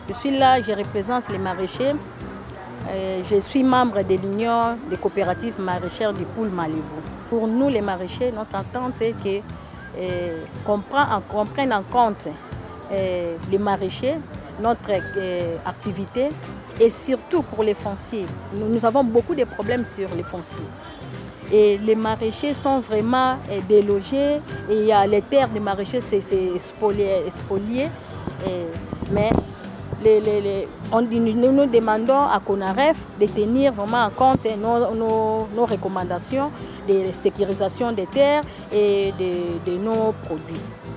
Je suis là, je représente les maraîchers. Je suis membre de l'Union des coopératives maraîchères du Poul Malibou. Pour nous, les maraîchers, notre attente, c'est qu'on prenne en compte les maraîchers, notre activité, et surtout pour les fonciers. Nous avons beaucoup de problèmes sur les fonciers. Et les maraîchers sont vraiment délogés. Et il y a les terres des maraîchers, c'est spolié. Mais nous demandons à CONAREF de tenir vraiment en compte nos recommandations de sécurisation des terres et de nos produits.